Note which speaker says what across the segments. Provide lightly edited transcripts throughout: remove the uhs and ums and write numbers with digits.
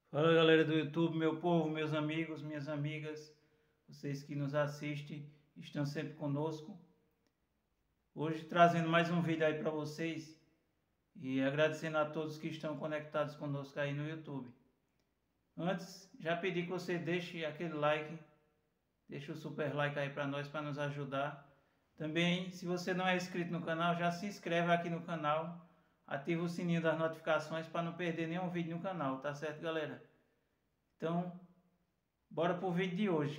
Speaker 1: Fala galera do YouTube, meu povo, meus amigos, minhas amigas, vocês que nos assistem, estão sempre conosco. Hoje trazendo mais um vídeo aí para vocês e agradecendo a todos que estão conectados conosco aí no YouTube. Antes, já pedi que você deixe aquele like, deixe o super like aí para nós, para nos ajudar. Também, se você não é inscrito no canal, já se inscreve aqui no canal, ativa o sininho das notificações para não perder nenhum vídeo no canal, tá certo, galera? Então, bora pro vídeo de hoje.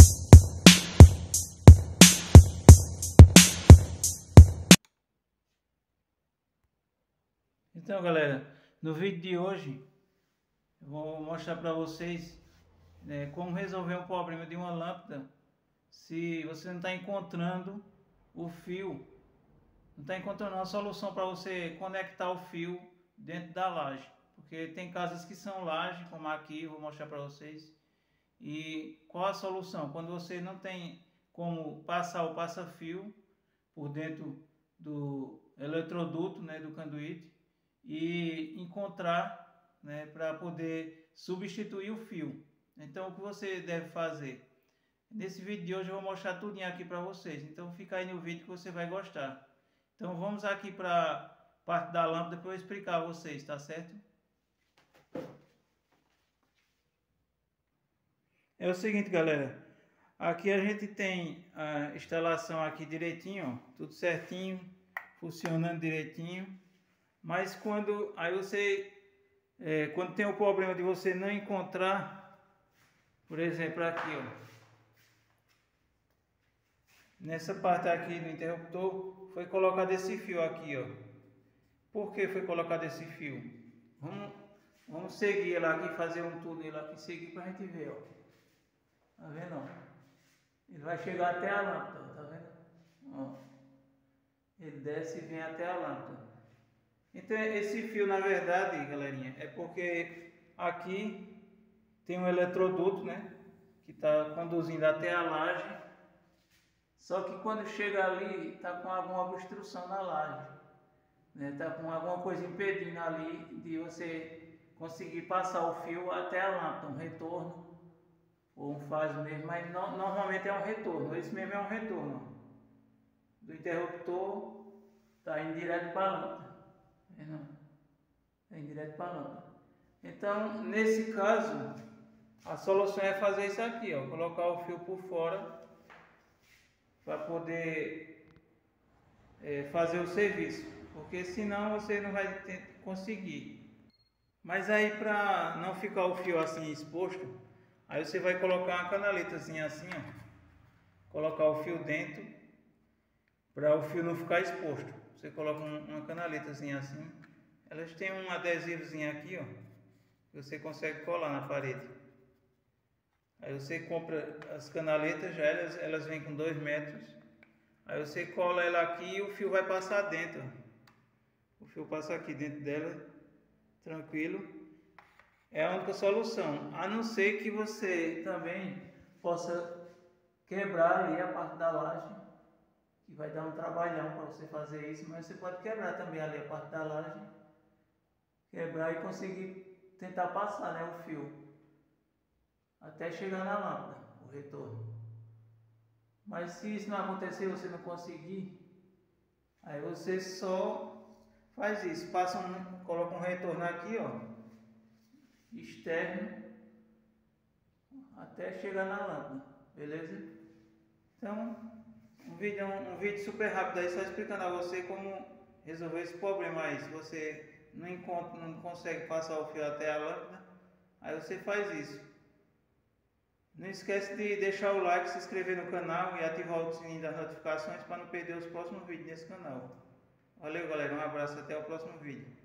Speaker 1: Então, galera, no vídeo de hoje eu vou mostrar para vocês como resolver um problema de uma lâmpada se você não está encontrando o fio, não está encontrando uma solução para você conectar o fio dentro da laje, porque tem casas que são laje, como aqui, eu vou mostrar para vocês. E qual a solução? Quando você não tem como passar o passa-fio por dentro do eletroduto, do conduíte, e encontrar, para poder substituir o fio. Então, o que você deve fazer? Nesse vídeo de hoje eu vou mostrar tudo aqui para vocês. Então, fica aí no vídeo que você vai gostar. Então, vamos aqui para a parte da lâmpada para eu explicar a vocês, tá certo? É o seguinte, galera. Aqui a gente tem a instalação aqui direitinho, ó, tudo certinho, funcionando direitinho. Mas quando quando tem o problema de você não encontrar, por exemplo aqui, ó, nessa parte aqui do interruptor foi colocado esse fio aqui, ó. Por que foi colocado esse fio? Vamos seguir ele aqui, fazer um túnel aqui, seguir pra gente ver, ó. Tá vendo, ó? Ele vai chegar até a lâmpada, tá vendo? Ó. Ele desce e vem até a lâmpada. Então esse fio, na verdade, galerinha, é porque aqui tem um eletroduto, que está conduzindo até a laje. Só que quando chega ali, está com alguma obstrução na laje, está com alguma coisa impedindo ali de você conseguir passar o fio até a lâmpada, um retorno ou um faz mesmo, mas normalmente é um retorno. Esse mesmo é um retorno do interruptor, está indo direto para a lâmpada. Vem direto para a lâmpada. Então, nesse caso, a solução é fazer isso aqui, ó, colocar o fio por fora para poder fazer o serviço, porque senão você não vai conseguir. Mas aí, para não ficar o fio assim exposto, aí você vai colocar uma canaletazinha assim, ó, colocar o fio dentro para o fio não ficar exposto. Você coloca uma canaletazinha assim. Elas têm um adesivozinho aqui, ó, que você consegue colar na parede. Aí você compra as canaletas, já elas vêm com 2 metros. Aí você cola ela aqui e o fio vai passar dentro. O fio passa aqui dentro dela, tranquilo. É a única solução. A não ser que você também possa quebrar ali a parte da laje, que vai dar um trabalhão para você fazer isso, mas você pode quebrar também ali a parte da laje, quebrar e conseguir tentar passar, o fio até chegar na lâmpada, o retorno. Mas se isso não acontecer, você não conseguir, aí você só faz isso, coloca um retorno aqui, ó, externo, até chegar na lâmpada, beleza? Então, um vídeo super rápido aí, só explicando a você como resolver esse problema aí. Se você não consegue passar o fio até a lâmpada, aí você faz isso. Não esquece de deixar o like, se inscrever no canal e ativar o sininho das notificações para não perder os próximos vídeos nesse canal. Valeu, galera, um abraço, até o próximo vídeo.